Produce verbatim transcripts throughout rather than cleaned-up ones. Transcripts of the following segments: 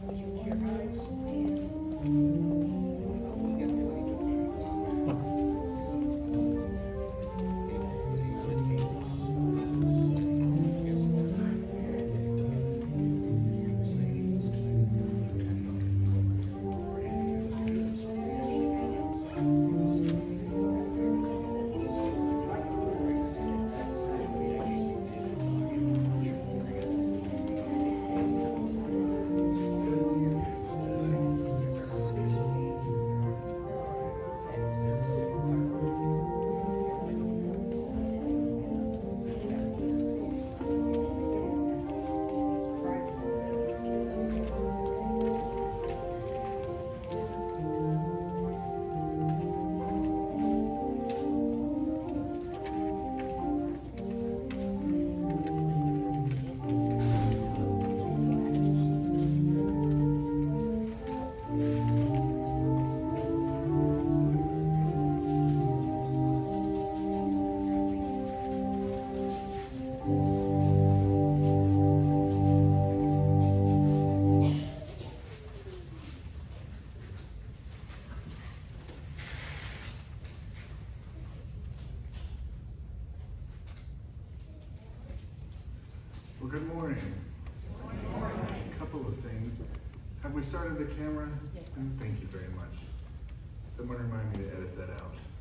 Well, good morning. Good morning. A couple of things. Have we started the camera? Yes. Thank you very much. Someone remind me to edit that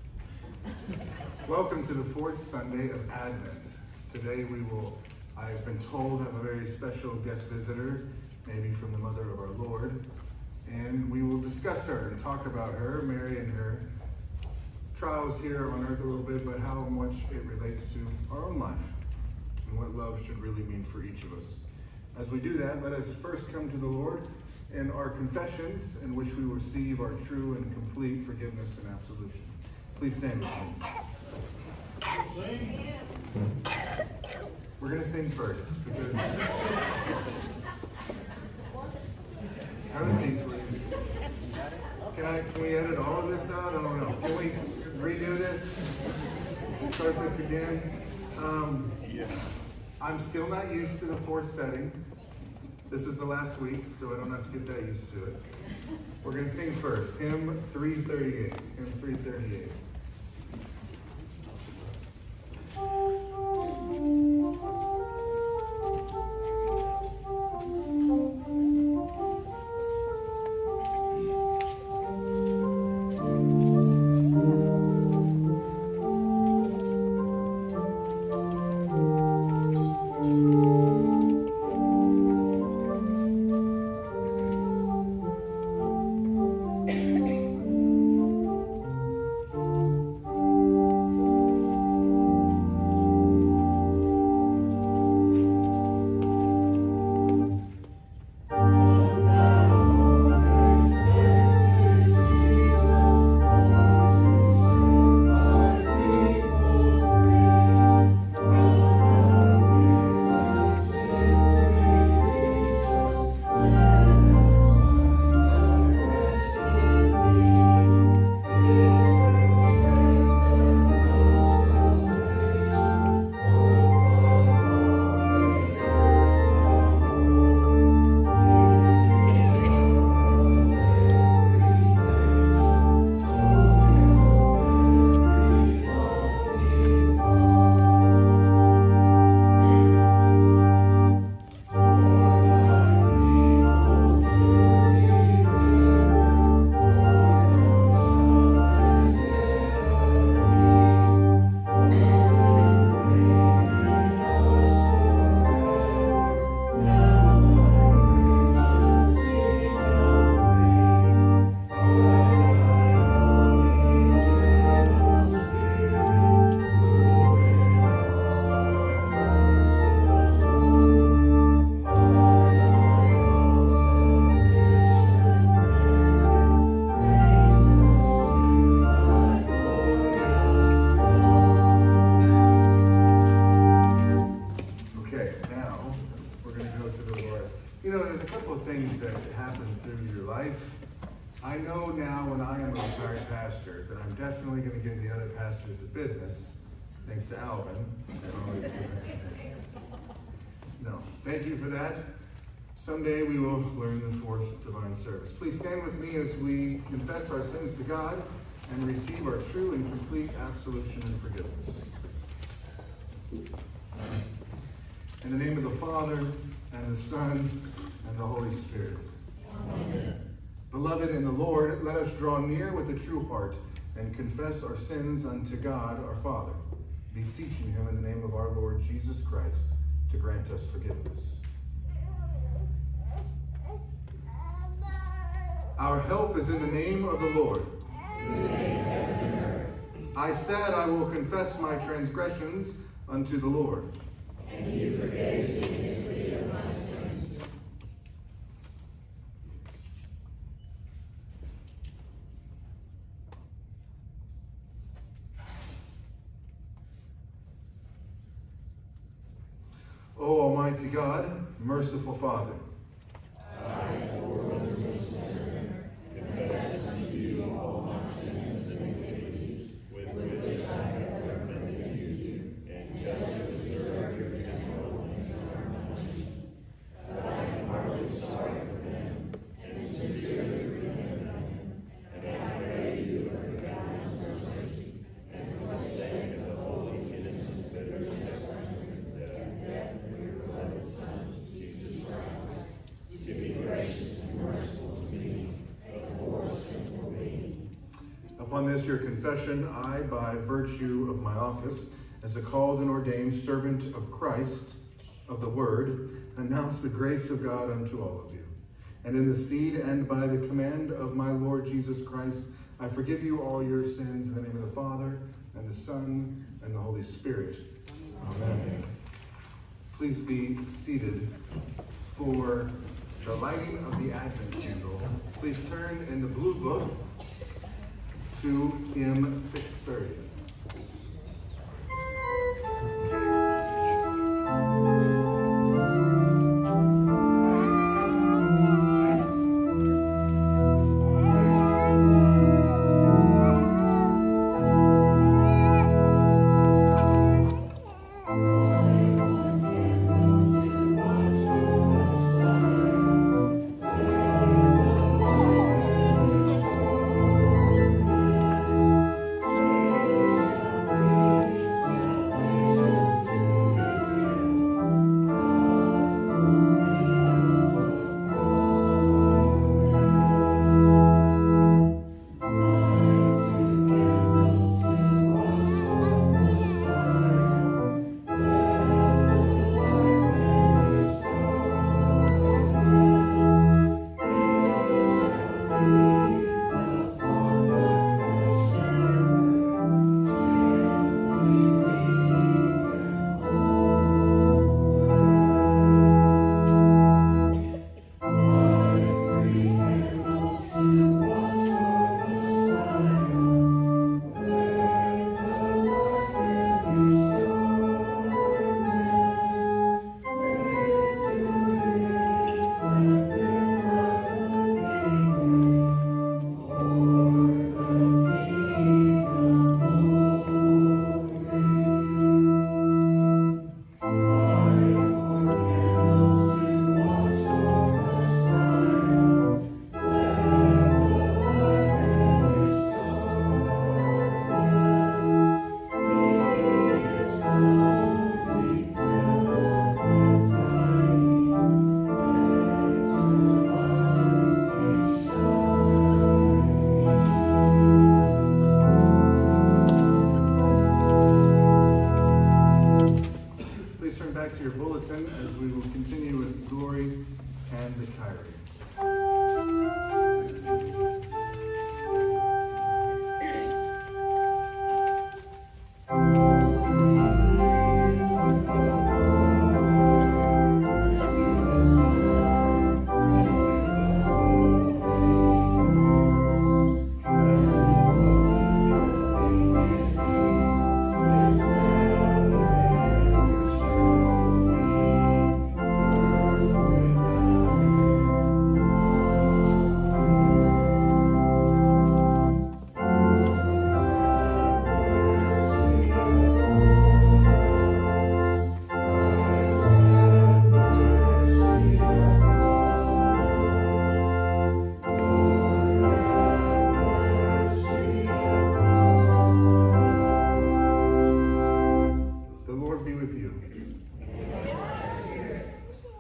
out. Welcome to the fourth Sunday of Advent. Today we will, I've been told, have a very special guest visitor, maybe from the Mother of our Lord, and we will discuss her and talk about her, Mary, and her trials here on earth a little bit, but how much it relates to our own life and what love should really mean for each of us. As we do that, let us first come to the Lord in our confessions, in which we receive our true and complete forgiveness and absolution. Please stand with me. We're going to sing first, because... Have a seat, please. Can I, can we edit all of this out? I don't know. Can we redo this? Start this again? Um, yeah. I'm still not used to the fourth setting. This is the last week, so I don't have to get that used to it. We're going to sing first, hymn three thirty-eight. Hymn three thirty-eight. Definitely going to give the other pastors the business, thanks to Alvin. No, thank you for that. Someday we will learn the fourth divine service. Please stand with me as we confess our sins to God and receive our true and complete absolution and forgiveness. In the name of the Father, and the Son, and the Holy Spirit. Amen. Beloved in the Lord, let us draw near with a true heart and confess our sins unto God our Father, beseeching him in the name of our Lord Jesus Christ to grant us forgiveness. Our help is in the name of the Lord. I said, I will confess my transgressions unto the Lord. And you forgave the iniquity of my sins. O Almighty God, merciful Father, I, poor miserable sinner, confess unto you all my sins and iniquities, with which I have ever offended you, and justly deserve your temporal and eternal punishment. But I am heartily sorry for them, and sincerely repent of them, and I pray you of your God's mercy, and for the sake of the holy, innocent, bitter sacraments and death of your beloved Son, Jesus Christ, to be gracious and merciful to me, a poor sinful being. Upon this your confession, I, by virtue of my office, as a called and ordained servant of Christ, of the Word, announce the grace of God unto all of you. And in the stead and by the command of my Lord Jesus Christ, I forgive you all your sins in the name of the Father, and the Son, and the Holy Spirit. Amen. Please be seated for the lighting of the Advent candle. Please turn in the blue book to hymn six thirty.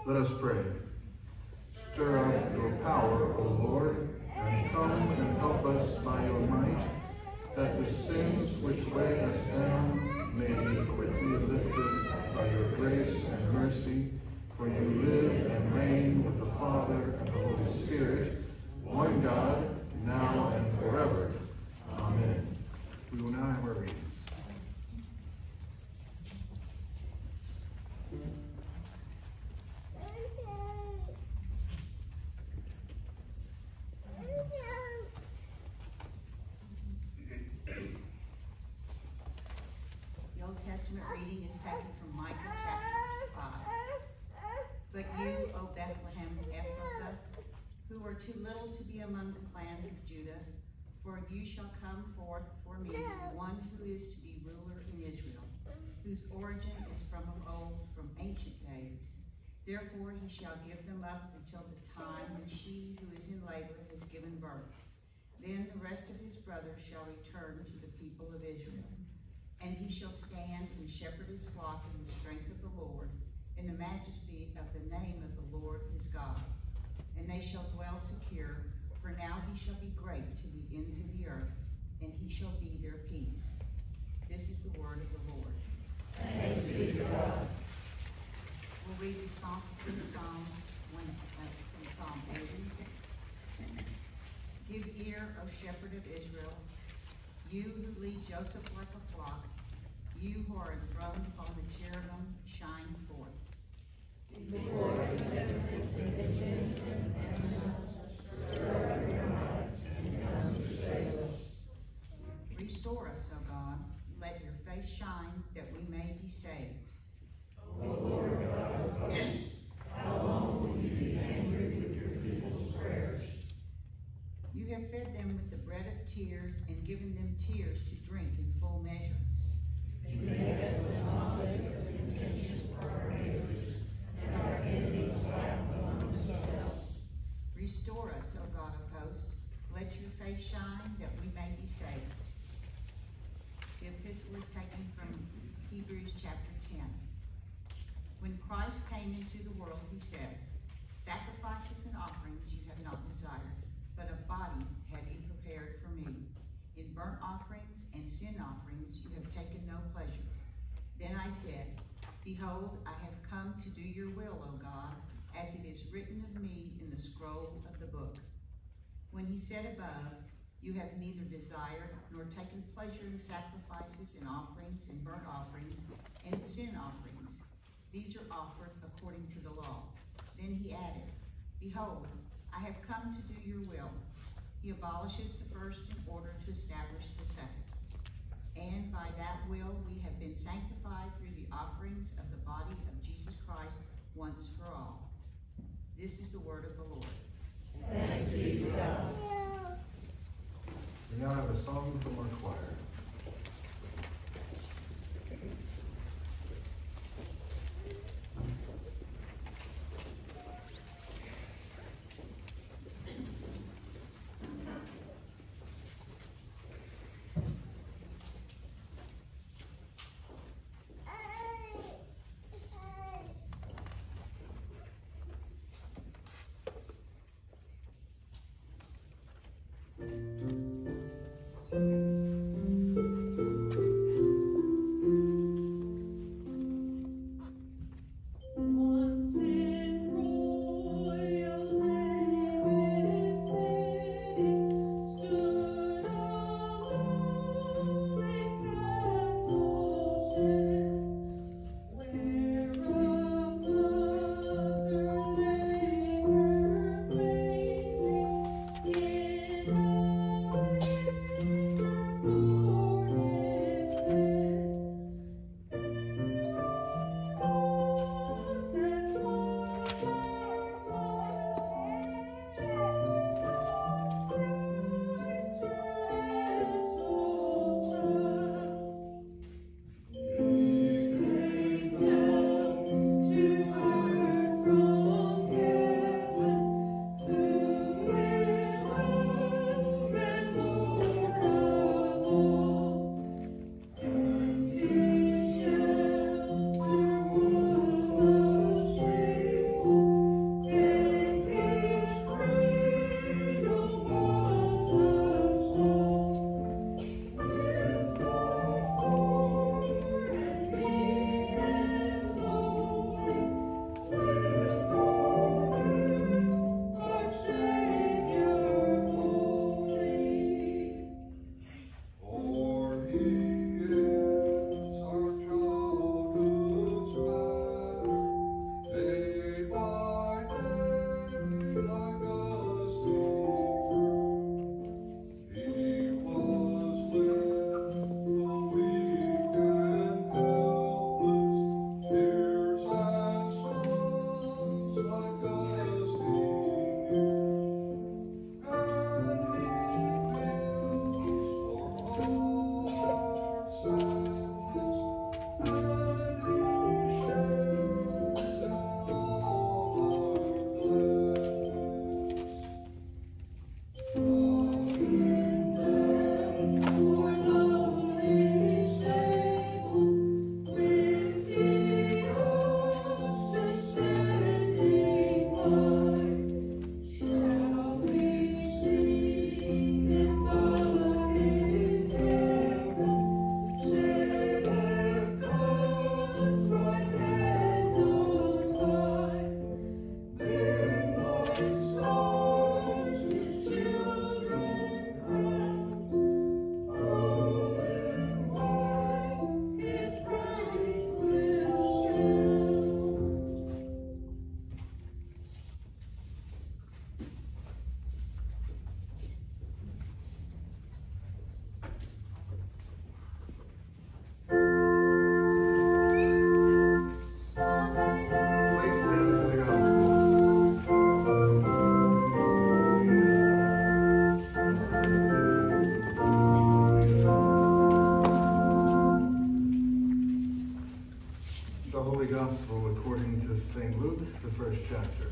Let us pray. Stir up your power, O Lord, and come and help us by your might, that the sins which weigh us down may be quickly lifted by your grace and mercy. For you live and reign with the Father and the Holy Spirit, one God, now and forever. Amen. We will now have our readings. The Old Testament reading is taken from Micah chapter five. But you, O Bethlehem Ephrathah, who are too little to be among the clans of Judah, for you shall come forth for me one who is to be ruler in Israel, whose origin is from of old, from ancient days. Therefore he shall give them up until the time when she who is in labor has given birth. Then the rest of his brothers shall return to the people of Israel. And he shall stand and shepherd his flock in the strength of the Lord, in the majesty of the name of the Lord his God. And they shall dwell secure, for now he shall be great to the ends of the earth, and he shall be their peace. This is the word of the Lord. Thanks be to God. We'll read responses to the Psalm, one, uh, from Psalm eighty. Give ear, O shepherd of Israel, you who lead Joseph like a flock, you who are enthroned upon the cherubim, shine forth. Before the temptation and stir up your heart and come to save us. Restore us, O God, let your face shine, that we may be saved. O Lord God of hosts, how long will you be angry with your people's prayers? You have fed them with the bread of tears and given them tears to drink in full measure. You make us an object of contention for our neighbors, and our enemies laugh among themselves. Restore us, O God of hosts, let your face shine, that we may be saved. The epistle is taken from Hebrews chapter ten. When Christ came into the world, he said, sacrifices and offerings you have not desired, but a body have you prepared for me. In burnt offerings and sin offerings you have taken no pleasure. Then I said, behold, I have come to do your will, O God, as it is written of me in the scroll of the book. When he said above, you have neither desired nor taken pleasure in sacrifices and offerings and burnt offerings and in sin offerings. These are offered according to the law. Then he added, behold, I have come to do your will. He abolishes the first in order to establish the second. And by that will we have been sanctified through the offerings of the body of Jesus Christ once for all. This is the word of the Lord. Thanks be to God. We now have a song from our choir. first chapter.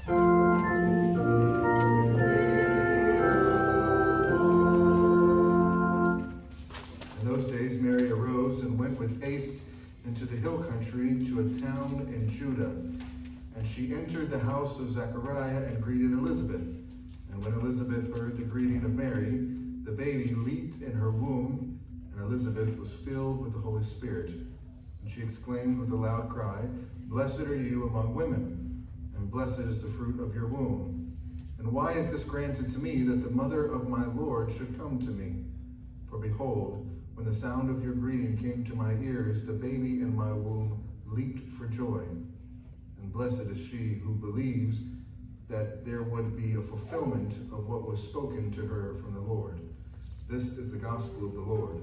In those days, Mary arose and went with haste into the hill country to a town in Judah. And she entered the house of Zechariah and greeted Elizabeth. And when Elizabeth heard the greeting of Mary, the baby leaped in her womb, and Elizabeth was filled with the Holy Spirit. And she exclaimed with a loud cry, "Blessed are you among women, and blessed is the fruit of your womb. And why is this granted to me, that the mother of my Lord should come to me? For behold, when the sound of your greeting came to my ears, the baby in my womb leaped for joy. And blessed is she who believes that there would be a fulfillment of what was spoken to her from the Lord." This is the gospel of the Lord.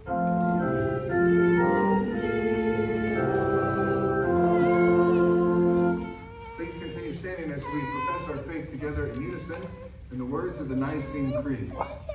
Please continue standing as we profess our faith together in unison in the words of the Nicene Creed.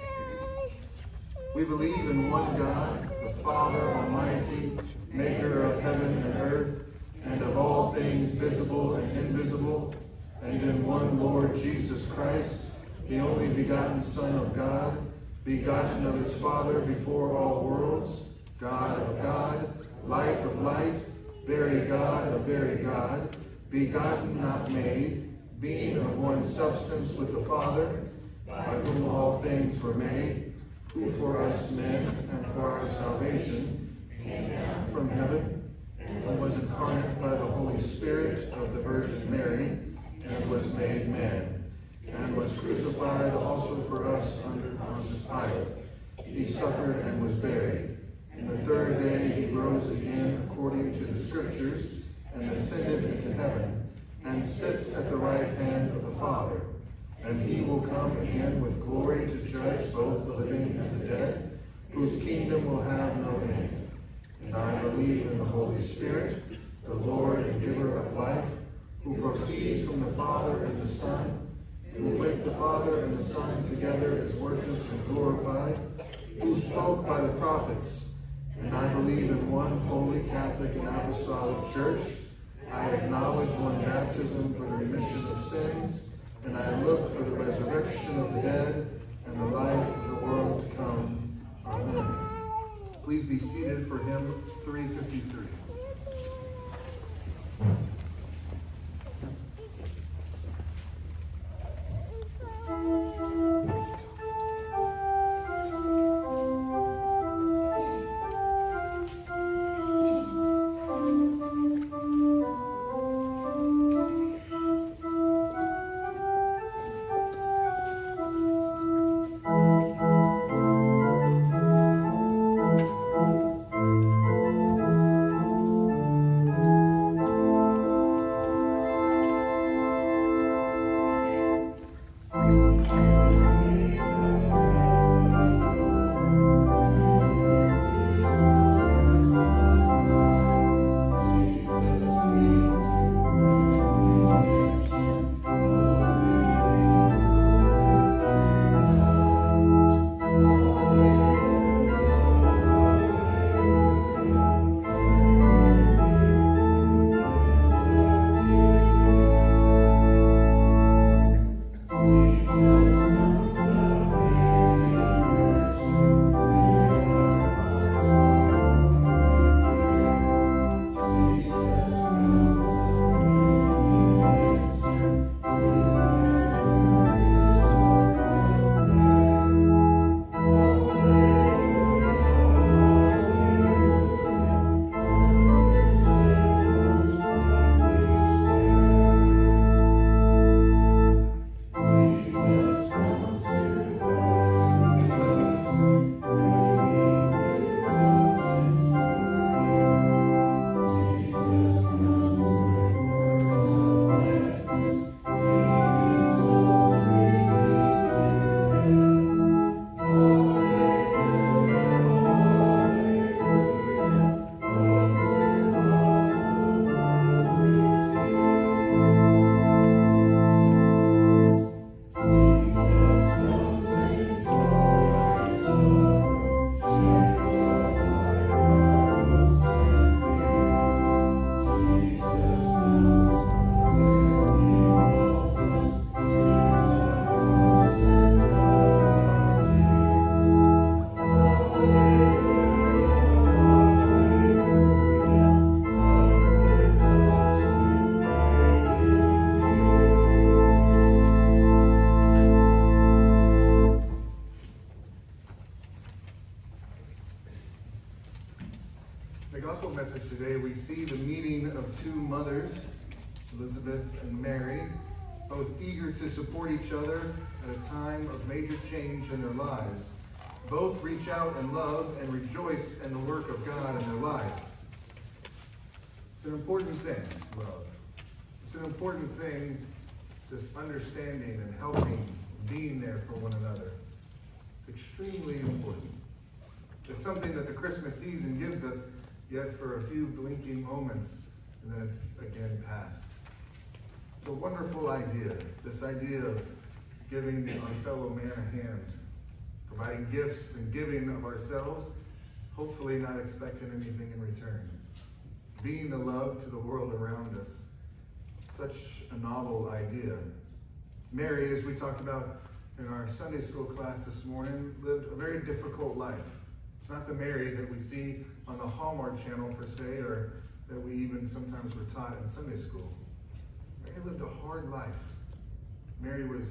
We believe in one God, the Father Almighty, maker of heaven and earth, and of all things visible and invisible, and in one Lord Jesus Christ, the only begotten Son of God, begotten of his Father before all worlds, God of God, light of light, very God of very God, begotten, not made, being of one substance with the Father, by whom all things were made, who for us men and for our salvation came down from heaven, and was incarnate by the Holy Spirit of the Virgin Mary, and was made man, and was crucified also for us under Pontius Pilate. He suffered and was buried. And the third day he rose again according to the Scriptures, and ascended into heaven, and sits at the right hand of the Father. And he will come again with glory to judge both the living and the dead, whose kingdom will have no end. And I believe in the Holy Spirit, the Lord and giver of life, who proceeds from the Father and the Son, who with the Father and the Son together is worshipped and glorified, who spoke by the prophets. And I believe in one holy Catholic and Apostolic Church. I acknowledge one baptism for the remission of sins, and I look for the resurrection of the dead and the life of the world to come. Amen. Please be seated for hymn three fifty-three. Thank you. mothers, Elizabeth and Mary, both eager to support each other at a time of major change in their lives. Both reach out and love and rejoice in the work of God in their life. It's an important thing, love. It's an important thing, this understanding and helping, being there for one another. It's extremely important. It's something that the Christmas season gives us, yet for a few blinking moments, and then it's again past. It's a wonderful idea, this idea of giving our fellow man a hand, providing gifts and giving of ourselves, hopefully not expecting anything in return. Being the love to the world around us. Such a novel idea. Mary, as we talked about in our Sunday school class this morning, lived a very difficult life. It's not the Mary that we see on the Hallmark Channel per se, or that we even sometimes were taught in Sunday school. Mary lived a hard life. Mary was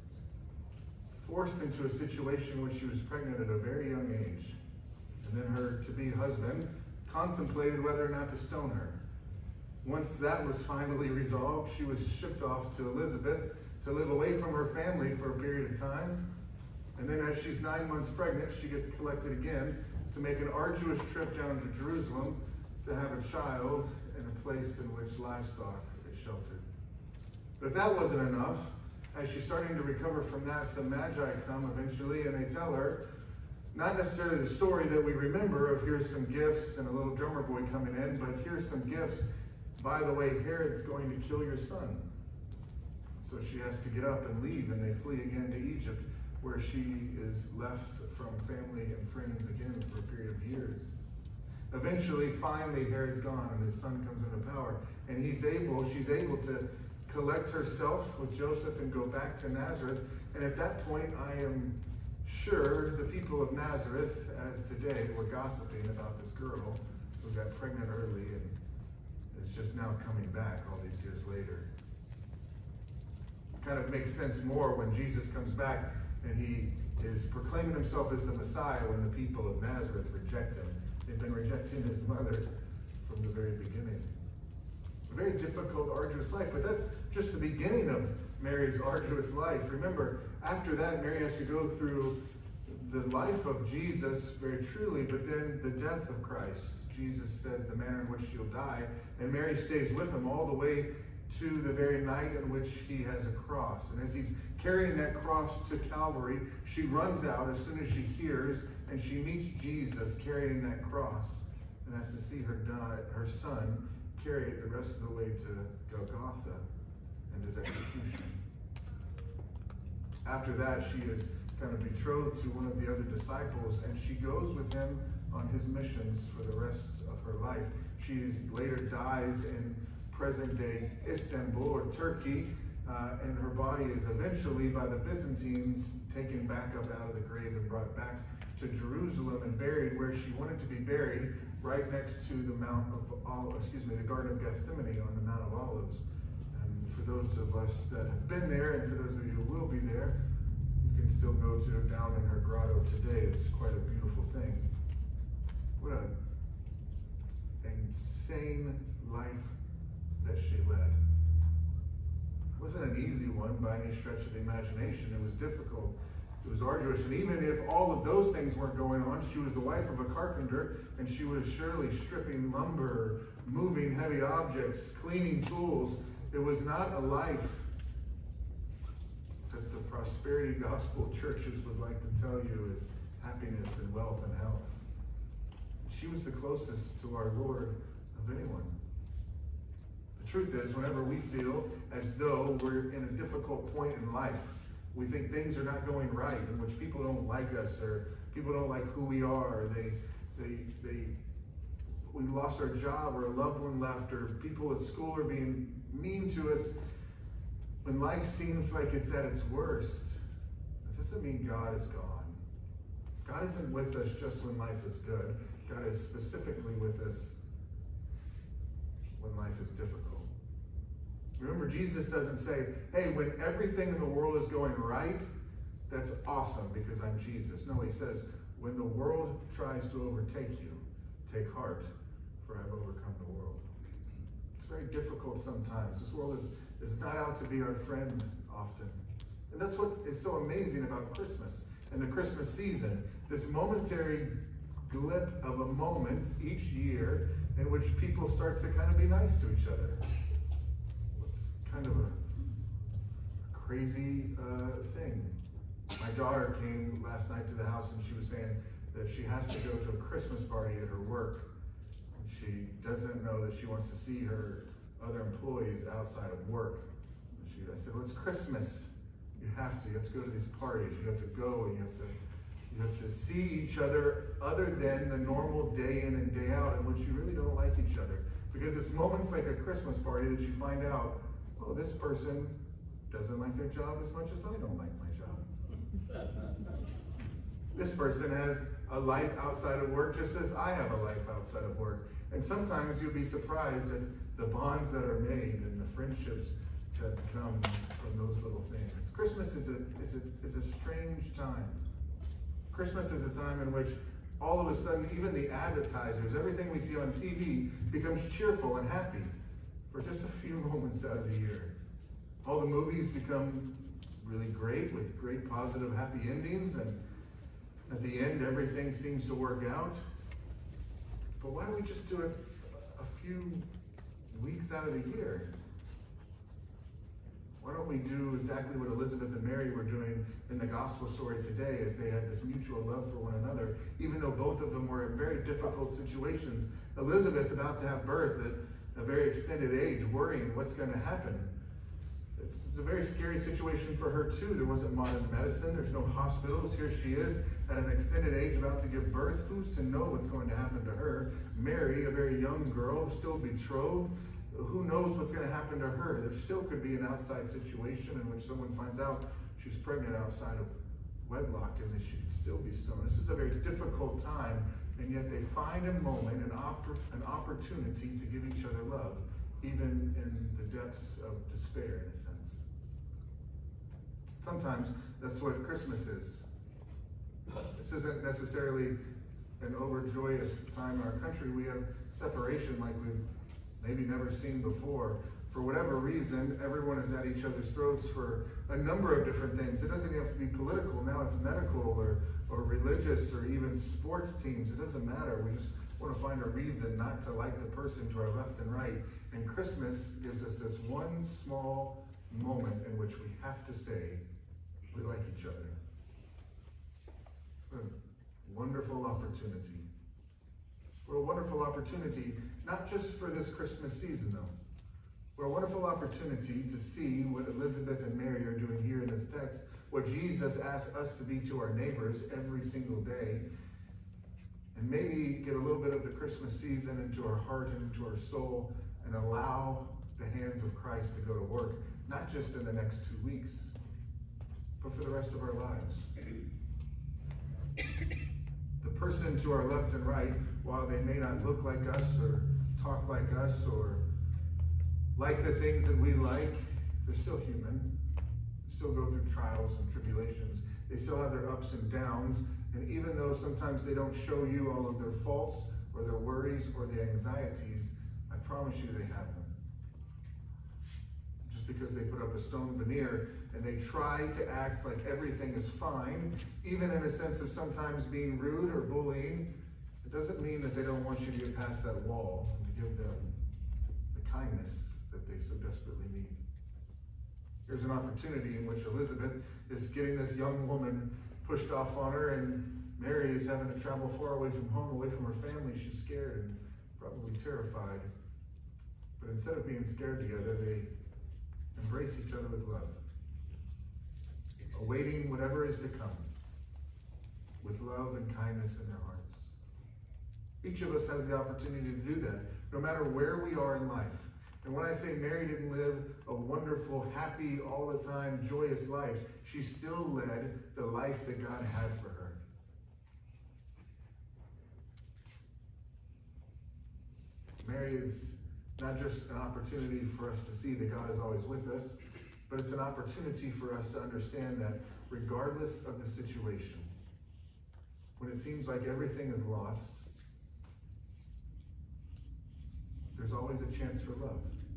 forced into a situation where she was pregnant at a very young age. And then her to-be husband contemplated whether or not to stone her. Once that was finally resolved, she was shipped off to Elizabeth to live away from her family for a period of time. And then as she's nine months pregnant, she gets collected again to make an arduous trip down to Jerusalem to have a child in a place in which livestock is sheltered. But if that wasn't enough, as she's starting to recover from that, some magi come eventually and they tell her, not necessarily the story that we remember of here's some gifts and a little drummer boy coming in, but here's some gifts. By the way, Herod's going to kill your son. So she has to get up and leave, and they flee again to Egypt, where she is left from family and friends again for a period of years. Eventually, finally, Herod's gone, and his son comes into power, and he's able, she's able to collect herself with Joseph and go back to Nazareth. And at that point, I am sure the people of Nazareth, as today, were gossiping about this girl who got pregnant early and is just now coming back all these years later. It kind of makes sense more when Jesus comes back and he is proclaiming himself as the Messiah when the people of Nazareth reject him. They've been rejecting his mother from the very beginning. A very difficult, arduous life, but that's just the beginning of Mary's arduous life. Remember, after that, Mary has to go through the life of Jesus very truly, but then the death of Christ. Jesus says the manner in which she'll die, and Mary stays with him all the way to the very night in which he has a cross. And as he's carrying that cross to Calvary, she runs out as soon as she hears, and she meets Jesus carrying that cross, and has to see her die, her son carry it the rest of the way to Golgotha and his execution. After that, she is kind of betrothed to one of the other disciples, and she goes with him on his missions for the rest of her life. She later dies in present-day Istanbul or Turkey, uh, and her body is eventually, by the Byzantines, taken back up out of the grave and brought back to Jerusalem and buried where she wanted to be buried, right next to the Mount of Olives, excuse me, the Garden of Gethsemane on the Mount of Olives. And for those of us that have been there, and for those of you who will be there, you can still go to down in her grotto today. It's quite a beautiful thing. What an insane life that she led. It wasn't an easy one by any stretch of the imagination. It was difficult. It was arduous. And even if all of those things weren't going on, she was the wife of a carpenter, and she was surely stripping lumber, moving heavy objects, cleaning tools. It was not a life that the prosperity gospel churches would like to tell you is happiness and wealth and health. She was the closest to our Lord of anyone. The truth is, whenever we feel as though we're in a difficult point in life, we think things are not going right, in which people don't like us, or people don't like who we are, or they, they, they, we lost our job, or a loved one left, or people at school are being mean to us. When life seems like it's at its worst, that doesn't mean God is gone. God isn't with us just when life is good. God is specifically with us when life is difficult. Remember, Jesus doesn't say, hey, when everything in the world is going right, that's awesome because I'm Jesus. No, he says, when the world tries to overtake you, take heart, for I've overcome the world. very difficult sometimes. This world is, is not out to be our friend often. And that's what is so amazing about Christmas and the Christmas season. This momentary glip of a moment each year in which people start to kind of be nice to each other. It's kind of a crazy uh, thing. My daughter came last night to the house and she was saying that she has to go to a Christmas party at her work. And she doesn't know that she wants to see her other employees outside of work. And she, I said, well, it's Christmas. You have to. You have to go to these parties. You have to go and you have to you have to see each other other than the normal day in and day out in which you really don't like each other. Because it's moments like a Christmas party that you find out, oh, this person doesn't like their job as much as I don't like my job. This person has a life outside of work just as I have a life outside of work. And sometimes you'll be surprised at the bonds that are made and the friendships that come from those little things. Christmas is a, is a, is a strange time. Christmas is a time in which all of a sudden, even the advertisers, everything we see on T V becomes cheerful and happy for just a few moments out of the year. All the movies become really great with great positive happy endings, and at the end everything seems to work out. But why don't we just do it a few weeks out of the year? Why don't we do exactly what Elizabeth and Mary were doing in the gospel story today, as they had this mutual love for one another, even though both of them were in very difficult situations. Elizabeth about to have birth at a very extended age, worrying what's going to happen. It's, it's a very scary situation for her too. There wasn't modern medicine, there's no hospitals. Here she is at an extended age about to give birth. Who's to know what's going to happen to her? Mary, a very young girl, still betrothed. Who knows what's going to happen to her? There still could be an outside situation in which someone finds out she's pregnant outside of wedlock and that she could still be stoned. This is a very difficult time, and yet they find a moment, an, oppor an opportunity to give each other love, even in the depths of despair, in a sense. Sometimes that's what Christmas is. This isn't necessarily an overjoyous time in our country. We have separation like we've maybe never seen before. For whatever reason, everyone is at each other's throats for a number of different things. It doesn't even have to be political. Now it's medical or, or religious or even sports teams. It doesn't matter. We just want to find a reason not to like the person to our left and right. And Christmas gives us this one small moment in which we have to say, we like each other. What a wonderful opportunity. What a wonderful opportunity, not just for this Christmas season, though. What a wonderful opportunity to see what Elizabeth and Mary are doing here in this text, what Jesus asks us to be to our neighbors every single day, and maybe get a little bit of the Christmas season into our heart and into our soul, and allow the hands of Christ to go to work, not just in the next two weeks, but for the rest of our lives. The person to our left and right, while they may not look like us or talk like us or like the things that we like, they're still human. They still go through trials and tribulations. They still have their ups and downs. And even though sometimes they don't show you all of their faults or their worries or their anxieties, I promise you they have them. Just because they put up a stone veneer and they try to act like everything is fine, even in a sense of sometimes being rude or bullying, it doesn't mean that they don't want you to get past that wall and to give them the kindness that they so desperately need. Here's an opportunity in which Elizabeth is getting this young woman pushed off on her, and Mary is having to travel far away from home, away from her family. She's scared and probably terrified. But instead of being scared together, they embrace each other with love, awaiting whatever is to come with love and kindness in their hearts. Each of us has the opportunity to do that, no matter where we are in life. And when I say Mary didn't live a wonderful, happy, all the time, joyous life, she still led the life that God had for her. Mary is not just an opportunity for us to see that God is always with us, but it's an opportunity for us to understand that regardless of the situation, when it seems like everything is lost, there's always a chance for love.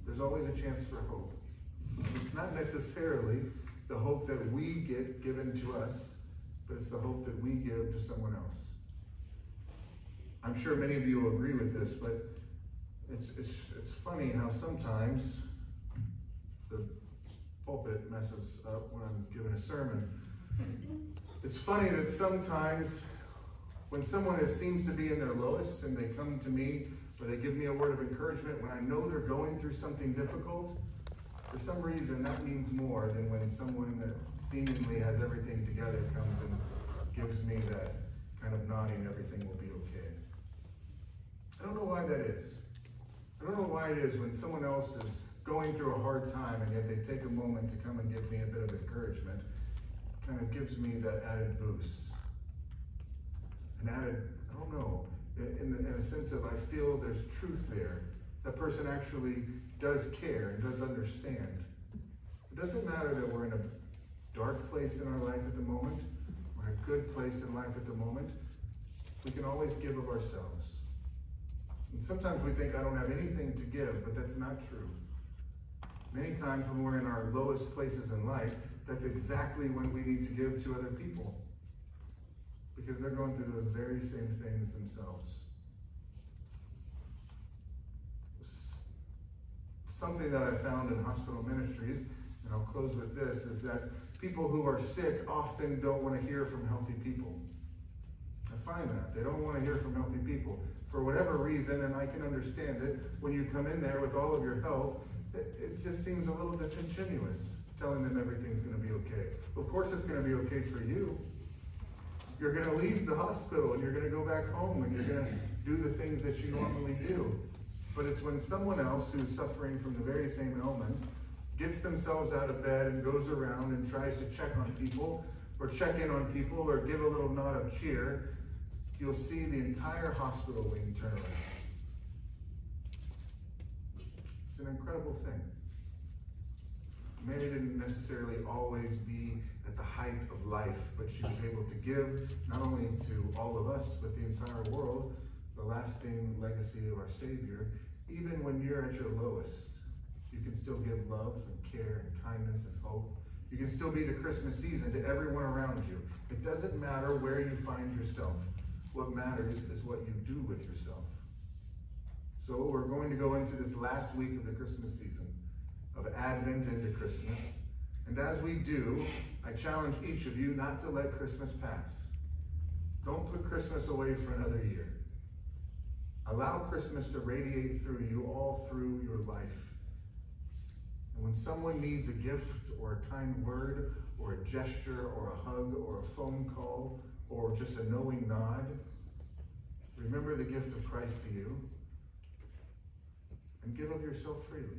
there's always a chance for hope. It's not necessarily the hope that we get given to us, but it's the hope that we give to someone else. I'm sure many of you will agree with this, but it's, it's, it's funny how sometimes the pulpit messes up when I'm giving a sermon. It's funny that sometimes when someone is, seems to be in their lowest and they come to me or they give me a word of encouragement, when I know they're going through something difficult, for some reason that means more than when someone that seemingly has everything together comes and gives me that kind of nodding, everything will be okay. I don't know why that is. I don't know why it is when someone else is going through a hard time and yet they take a moment to come and give me a bit of encouragement, kind of gives me that added boost. An added, I don't know, in, the, in a sense of I feel there's truth there. That person actually does care and does understand. It doesn't matter that we're in a dark place in our life at the moment, or a good place in life at the moment. We can always give of ourselves. And sometimes we think I don't have anything to give, but that's not true. Many times when we're in our lowest places in life, that's exactly when we need to give to other people. Because they're going through those very same things themselves. Something that I found in hospital ministries, and I'll close with this, is that people who are sick often don't want to hear from healthy people. I find that. They don't want to hear from healthy people. For whatever reason, and I can understand it, when you come in there with all of your health, it, it just seems a little disingenuous, telling them everything's going to be okay. Of course it's going to be okay for you. You're going to leave the hospital and you're going to go back home and you're going to do the things that you normally do. But it's when someone else who's suffering from the very same ailments gets themselves out of bed and goes around and tries to check on people or check in on people or give a little nod of cheer, you'll see the entire hospital wing turn around. It's an incredible thing. Mary didn't necessarily always be at the height of life, but she was able to give not only to all of us, but the entire world, the lasting legacy of our Savior. Even when you're at your lowest, you can still give love and care and kindness and hope. You can still be the Christmas season to everyone around you. It doesn't matter where you find yourself. What matters is what you do with yourself. So we're going to go into this last week of the Christmas season, of Advent into Christmas. And as we do, I challenge each of you not to let Christmas pass. Don't put Christmas away for another year. Allow Christmas to radiate through you all through your life. And when someone needs a gift or a kind word or a gesture or a hug or a phone call or just a knowing nod, remember the gift of Christ to you and give of yourself freely.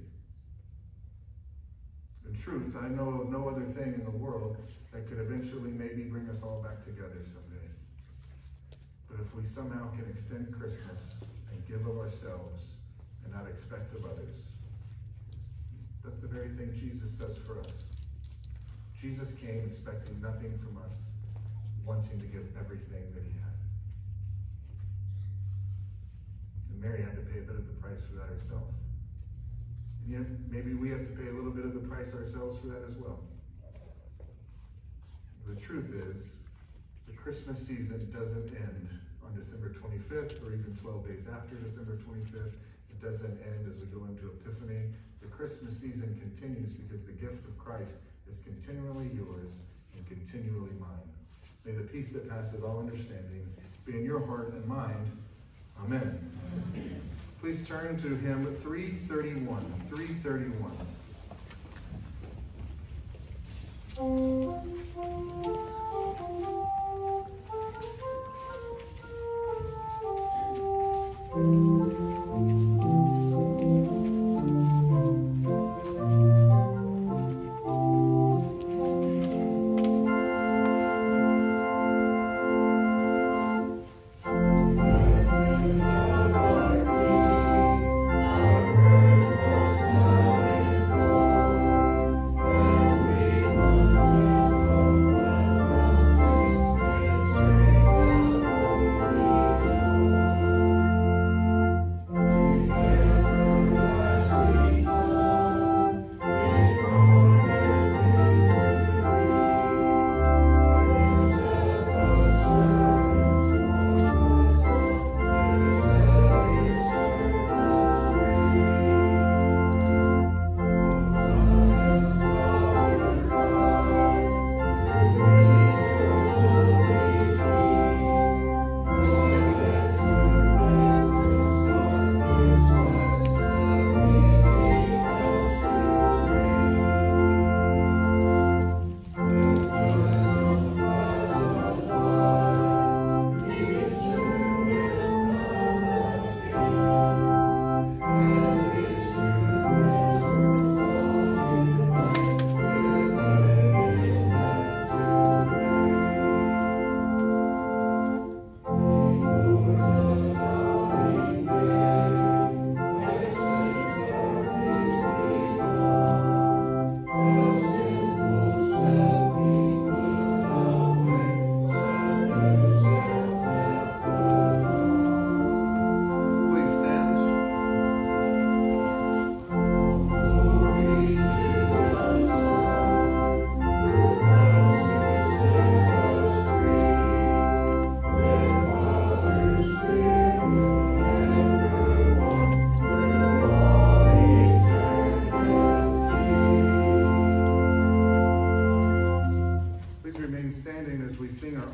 In truth, I know of no other thing in the world that could eventually maybe bring us all back together someday. But if we somehow can extend Christmas and give of ourselves and not expect of others, that's the very thing Jesus does for us. Jesus came expecting nothing from us, wanting to give everything that he had. And Mary had to pay a bit of the price for that herself. And yet, maybe we have to pay a little bit of the price ourselves for that as well. The truth is, the Christmas season doesn't end on December twenty-fifth or even twelve days after December twenty-fifth. It doesn't end as we go into Epiphany. The Christmas season continues because the gift of Christ is continually yours and continually mine. May the peace that passes all understanding be in your heart and mind. Amen. Please turn to hymn three thirty-one. three thirty-one. Thank you.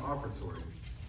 offertory.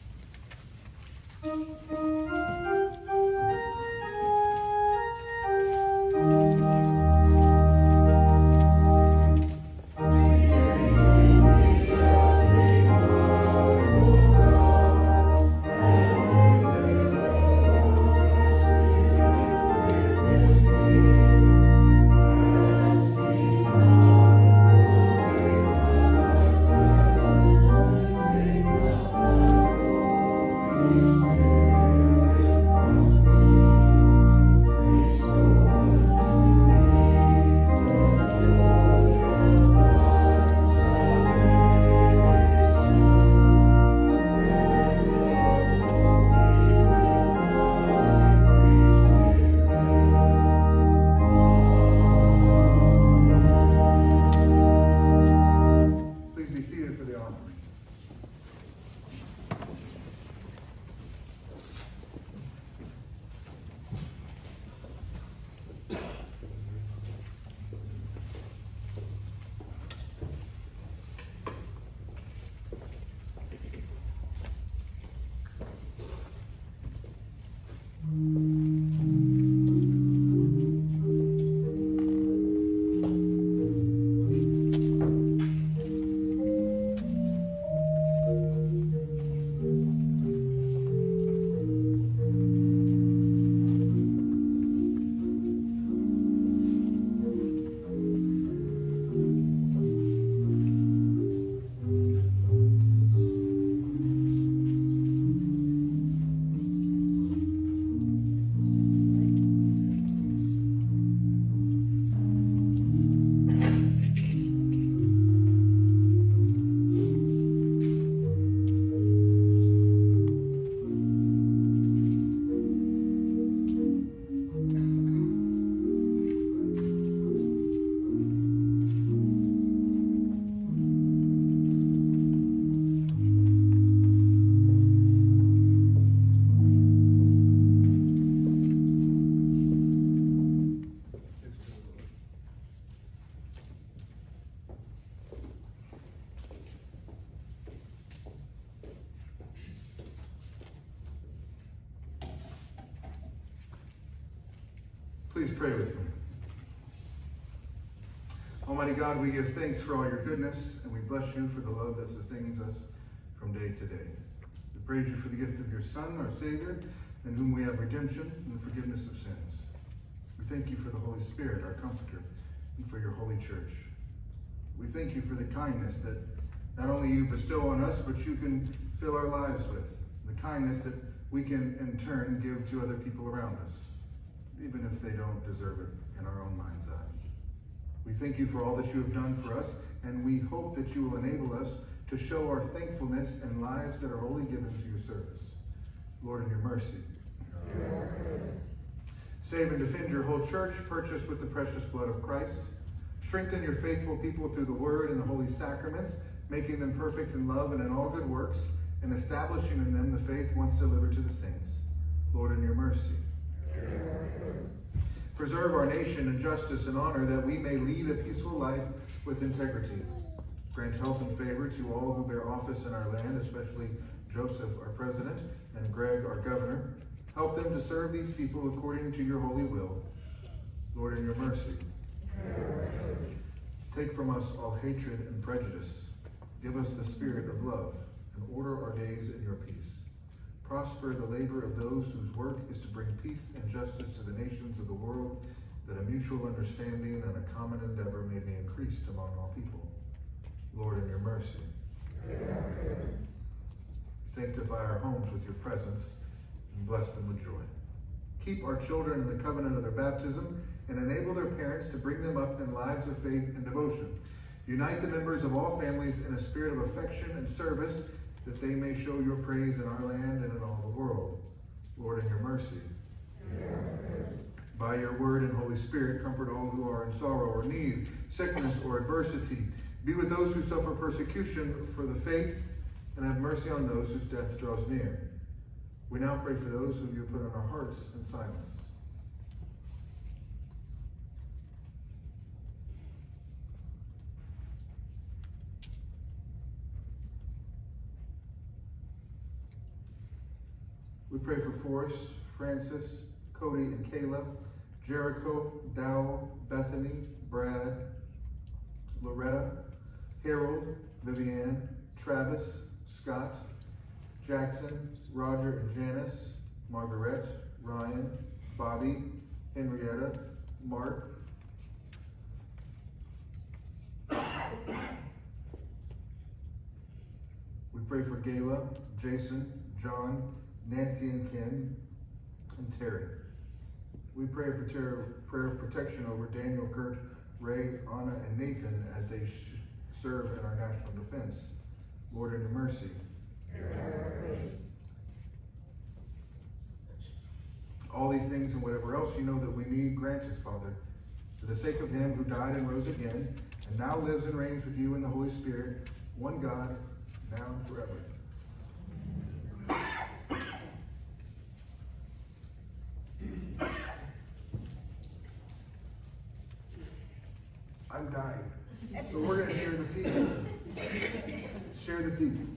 Please pray with me. Almighty God, we give thanks for all your goodness, and we bless you for the love that sustains us from day to day. We praise you for the gift of your Son, our Savior, in whom we have redemption and the forgiveness of sins. We thank you for the Holy Spirit, our comforter, and for your holy church. We thank you for the kindness that not only you bestow on us, but you can fill our lives with. The kindness that we can, in turn, give to other people around us, even if they don't deserve it in our own mind's eye. We thank you for all that you have done for us, and we hope that you will enable us to show our thankfulness in lives that are wholly given to your service. Lord, in your mercy. Amen. Save and defend your whole church, purchased with the precious blood of Christ. Strengthen your faithful people through the word and the holy sacraments, making them perfect in love and in all good works, and establishing in them the faith once delivered to the saints. Lord, in your mercy. Amen. Preserve our nation in justice and honor, that we may lead a peaceful life with integrity. Grant health and favor to all who bear office in our land, especially Joseph, our president, and Greg, our governor. Help them to serve these people according to your holy will. Lord, in your mercy. Amen. Take from us all hatred and prejudice. Give us the spirit of love, and order our days in your peace. Prosper the labor of those whose work is to bring peace and justice to the nations of the world, that a mutual understanding and a common endeavor may be increased among all people. Lord, in your mercy. Amen. Sanctify our homes with your presence, and bless them with joy. Keep our children in the covenant of their baptism, and enable their parents to bring them up in lives of faith and devotion. Unite the members of all families in a spirit of affection and service, that they may show your praise in our land and in all the world. Lord, in your mercy. Amen. By your word and Holy Spirit, comfort all who are in sorrow or need, sickness or adversity. Be with those who suffer persecution for the faith, and have mercy on those whose death draws near. We now pray for those whom you put on our hearts in silence. We pray for Forrest, Francis, Cody and Kayla, Jericho, Dowell, Bethany, Brad, Loretta, Harold, Vivianne, Travis, Scott, Jackson, Roger and Janice, Margaret, Ryan, Bobby, Henrietta, Mark, we pray for Gayla, Jason, John, Nancy and Ken, and Terry. We pray for prayer of protection over Daniel, Kurt, Ray, Anna, and Nathan as they sh serve in our national defense. Lord, in your mercy. All these things and whatever else you know that we need, grant us, Father, for the sake of him who died and rose again, and now lives and reigns with you in the Holy Spirit, one God, now and forever. I'm dying. So we're going to share the peace. Share the peace.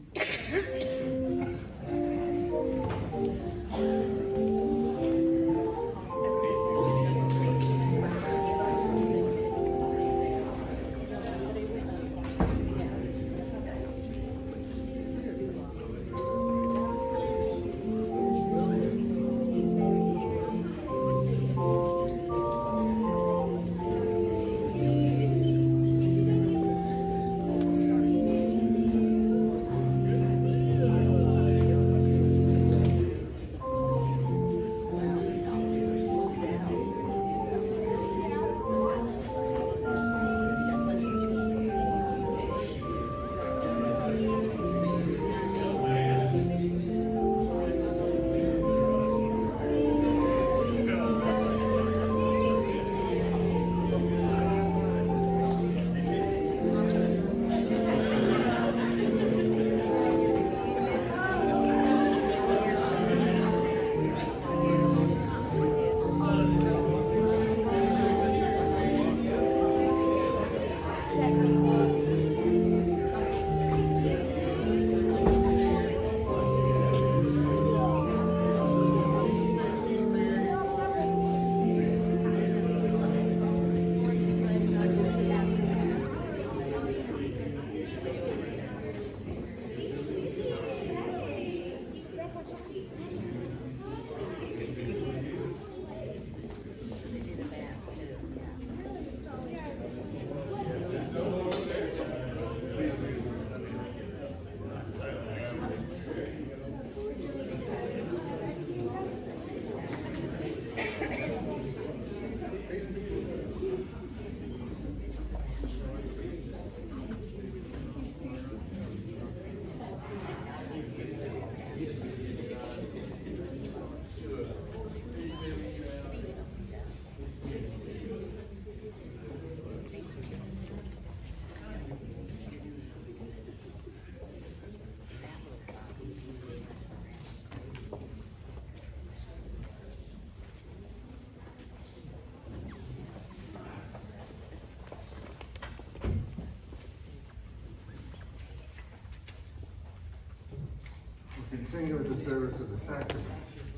Continue with the service of the sacraments.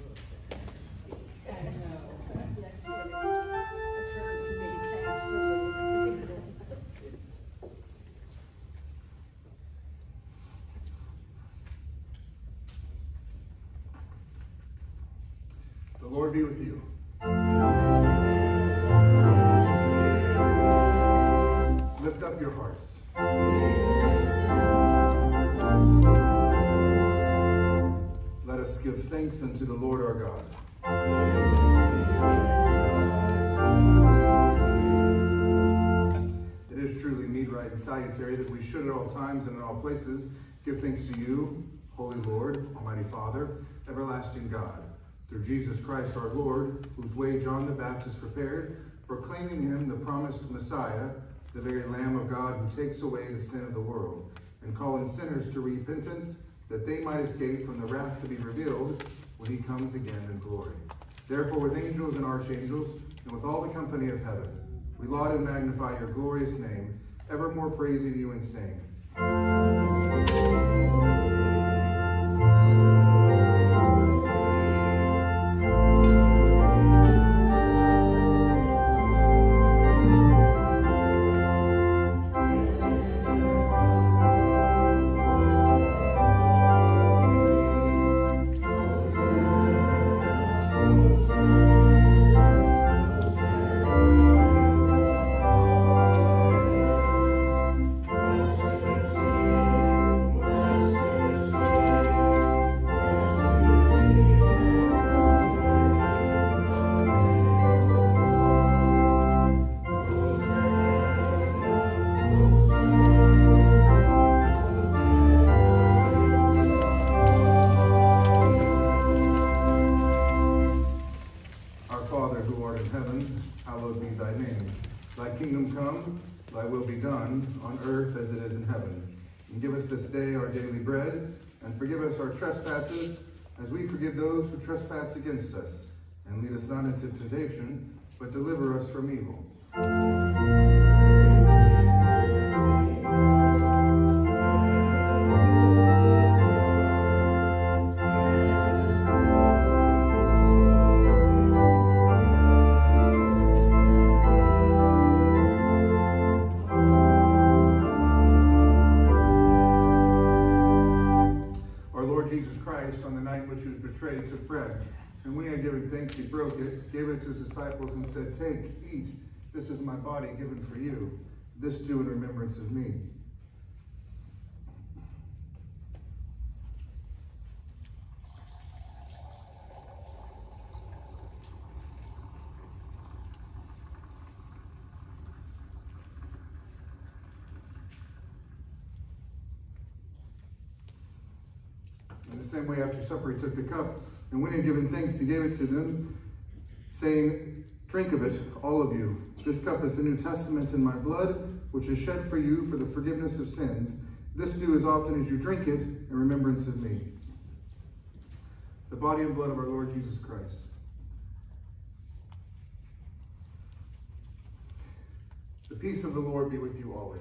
The Lord be with you. Lift up your hearts. Let us give thanks unto the Lord our God. It is truly meet, right, and salutary that we should at all times and in all places give thanks to you, Holy Lord, Almighty Father, everlasting God, through Jesus Christ our Lord, whose way John the Baptist prepared, proclaiming him the promised Messiah, the very Lamb of God who takes away the sin of the world, and calling sinners to repentance, that they might escape from the wrath to be revealed when he comes again in glory. Therefore, with angels and archangels, and with all the company of heaven, we laud and magnify your glorious name, evermore praising you and saying, thy will be done on earth as it is in heaven. And give us this day our daily bread, and forgive us our trespasses, as we forgive those who trespass against us. And lead us not into temptation, but deliver us from evil. Betrayed, took bread, and when he had given thanks, he broke it, gave it to his disciples, and said, "Take, eat, this is my body given for you. This do in remembrance of me." In the same way, after supper, he took the cup, and when he had given thanks, he gave it to them, saying, "Drink of it, all of you. This cup is the New Testament in my blood, which is shed for you for the forgiveness of sins. This do as often as you drink it in remembrance of me." The body and blood of our Lord Jesus Christ. The peace of the Lord be with you always.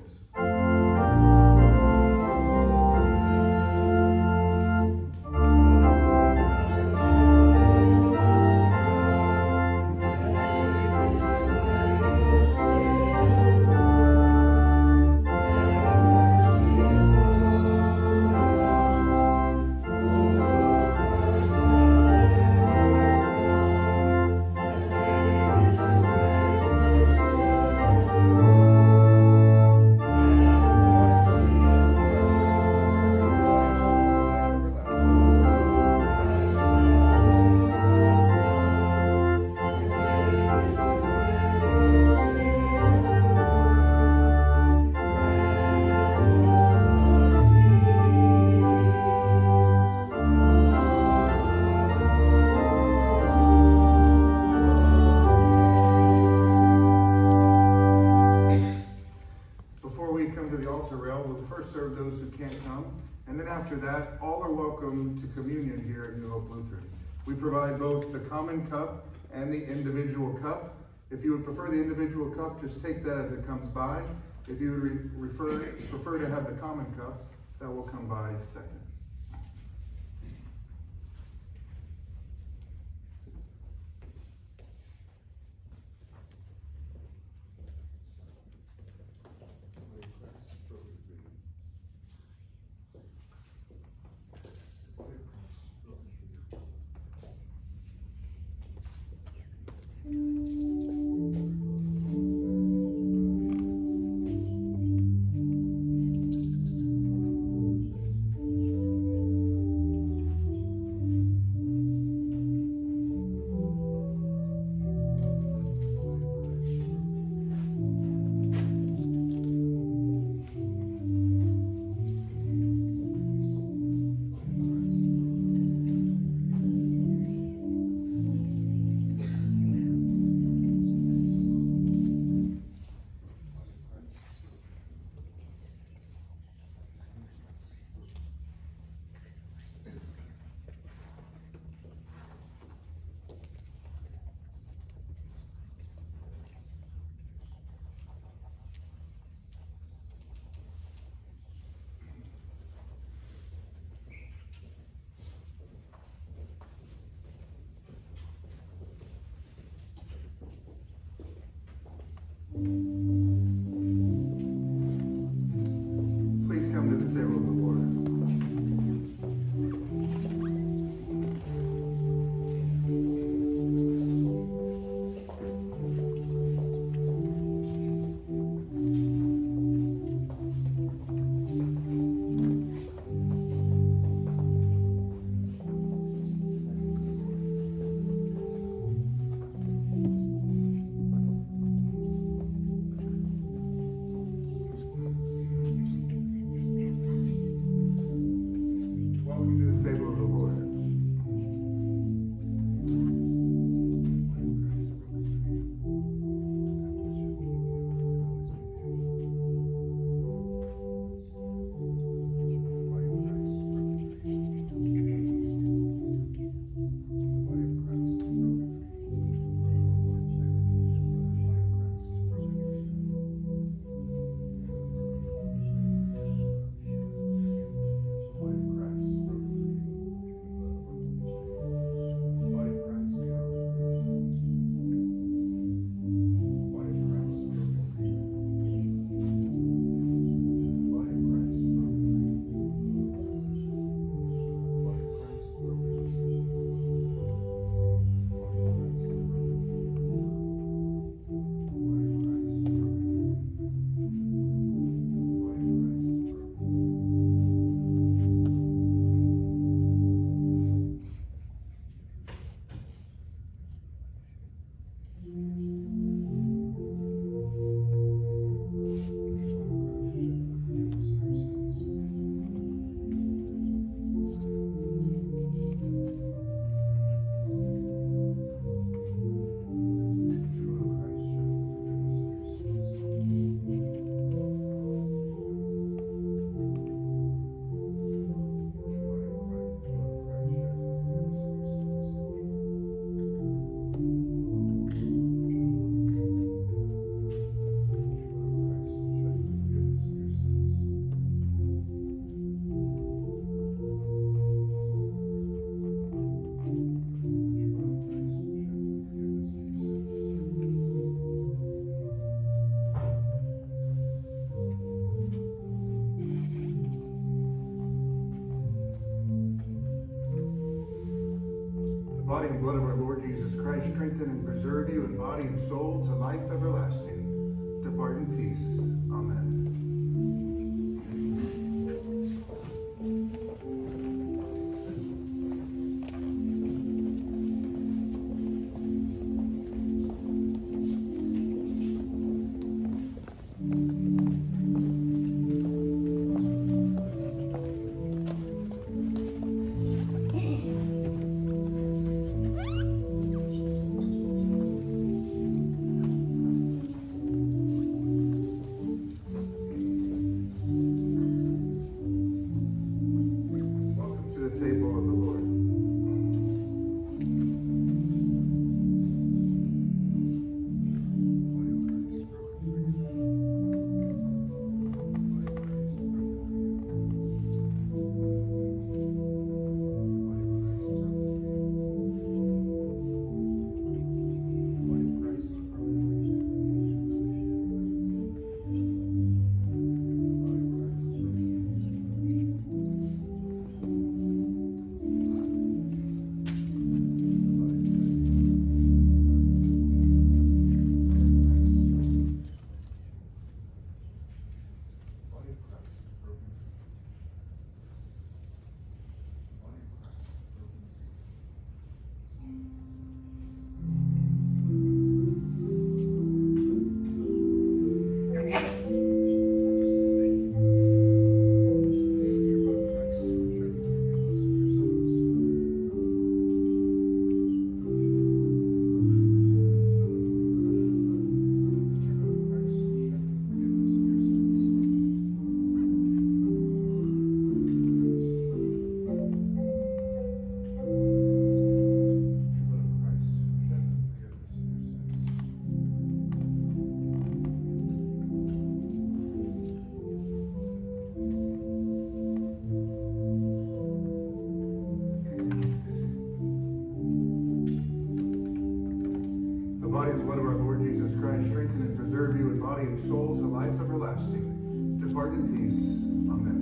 After that, all are welcome to communion here at New Hope Lutheran. We provide both the common cup and the individual cup. If you would prefer the individual cup, just take that as it comes by. If you would re refer, prefer to have the common cup, that will come by second. blood of our Lord Jesus Christ strengthen and preserve you in body and soul to life everlasting. Depart in peace. Amen. Soul to life everlasting. Depart in peace. Amen.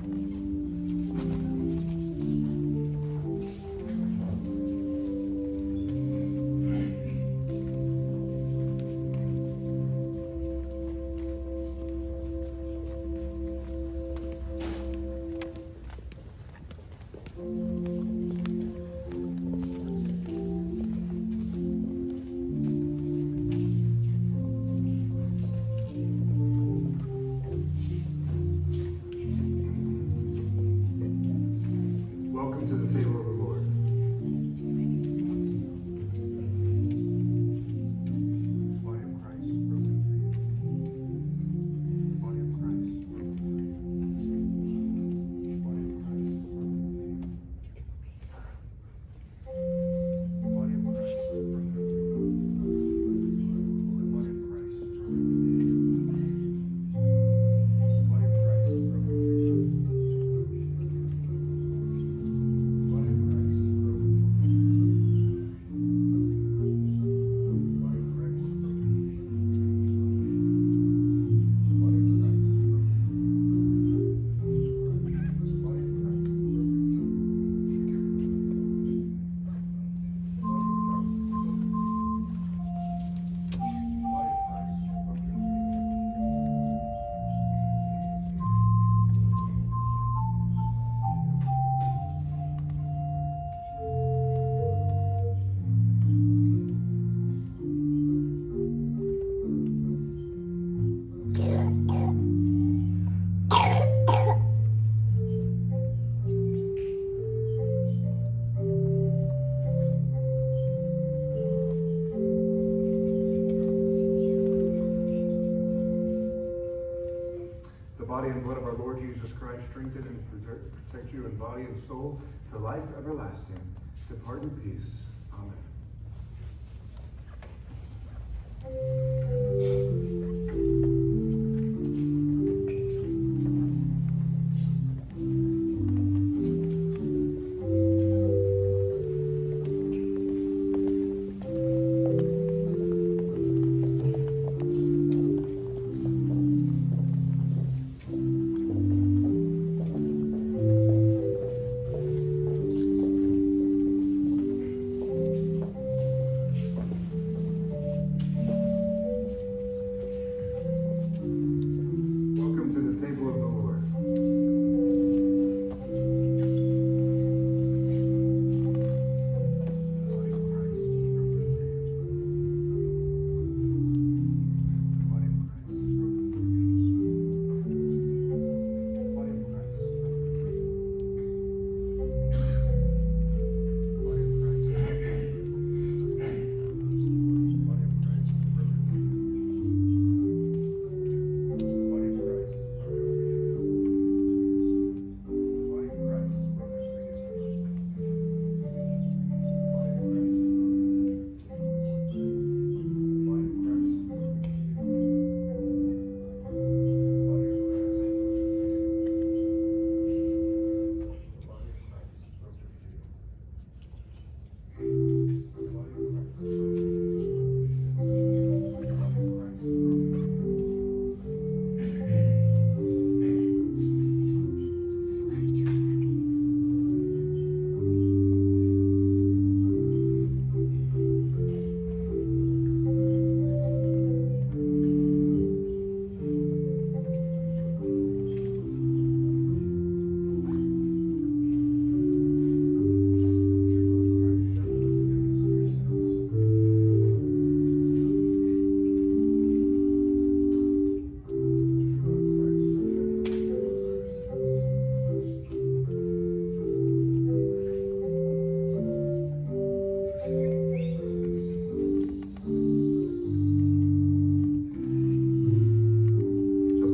Body and blood of our Lord Jesus Christ strengthen and preserve, protect you in body and soul to life everlasting. Depart in peace. Amen.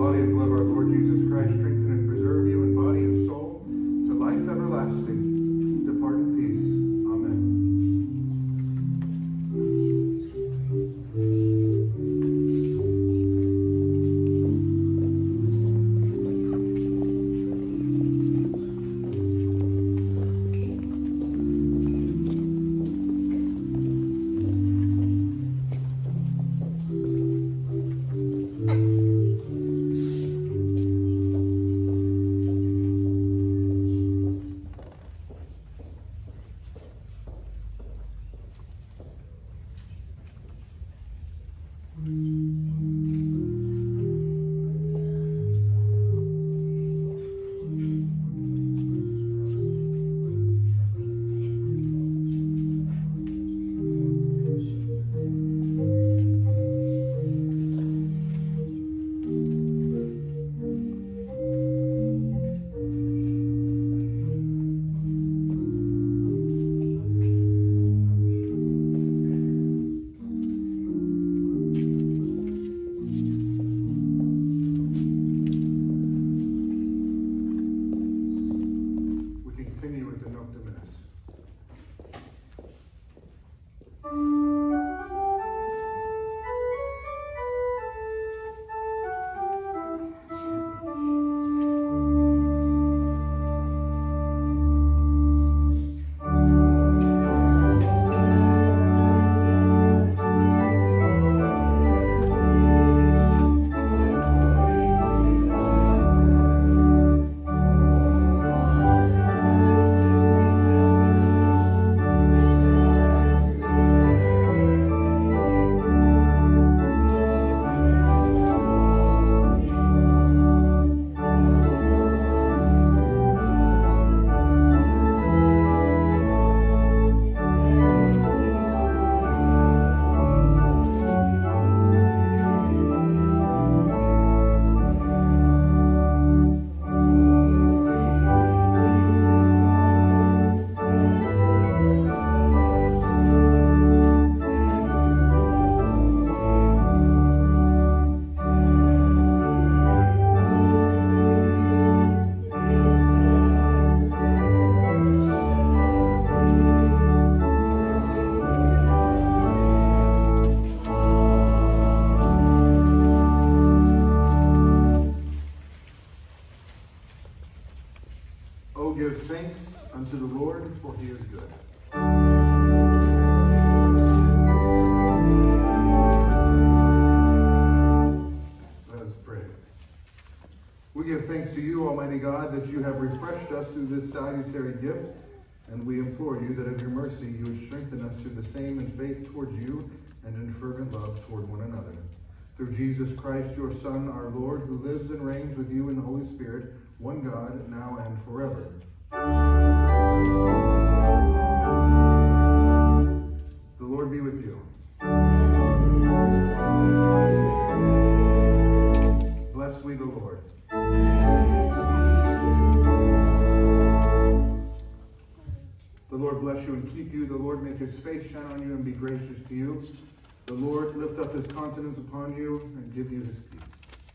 body and blood of our Lord Jesus Christ strengthen and preserve you in body and soul to life everlasting. Depart in peace. Amen. Give thanks unto the Lord, for he is good. Let us pray. We give thanks to you, Almighty God, that you have refreshed us through this salutary gift, and we implore you that of your mercy you would strengthen us to the same in faith towards you and in fervent love toward one another. Through Jesus Christ, your Son, our Lord, who lives and reigns with you in the Holy Spirit, one God, now and forever. The Lord be with you. Bless we the Lord. The Lord bless you and keep you. The Lord make his face shine on you and be gracious to you. The Lord lift up his countenance upon you and give you his peace.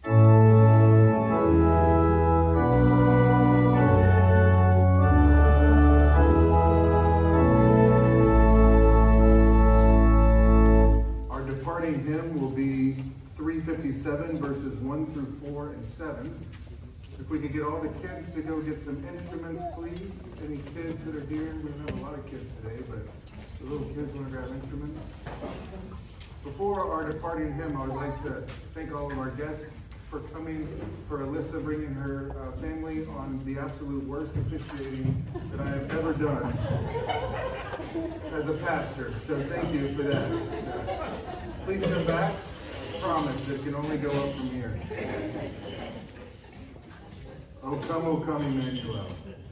Hymn will be three fifty-seven, verses one through four and seven. If we could get all the kids to go get some instruments, please. Any kids that are here? We don't have a lot of kids today, but the little kids want to grab instruments. Before our departing hymn, I would like to thank all of our guests for coming, for Alyssa bringing her uh, family on the absolute worst officiating that I have ever done as a pastor. So thank you for that. Please come back. I promise it can only go up from here. Oh, come, oh, come, Emmanuel.